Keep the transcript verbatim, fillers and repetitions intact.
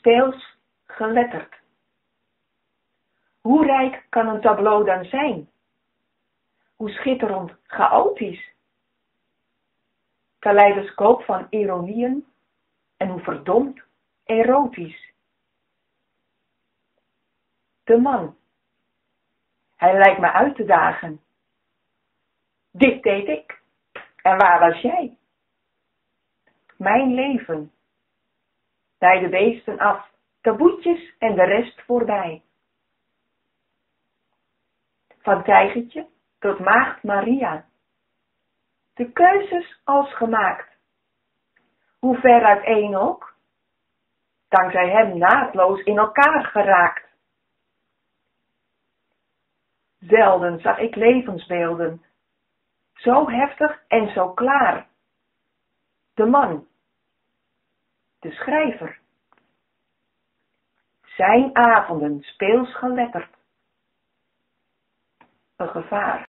speels, geletterd. Hoe rijk kan een tableau dan zijn? Hoe schitterend chaotisch? Kaleidoscoop van ironieën en hoe verdomd erotisch. De man. Hij lijkt me uit te dagen. Dit deed ik. En waar was jij? Mijn leven. Bij de beesten af, taboetjes en de rest voorbij. Van tijgertje tot maagd Maria. De keuzes als gemaakt. Hoe ver uiteen ook, dankzij hem naadloos in elkaar geraakt. Zelden zag ik levensbeelden, zo heftig en zo klaar. De man, de schrijver, zijn avonden speels geletterd. Een gevaar.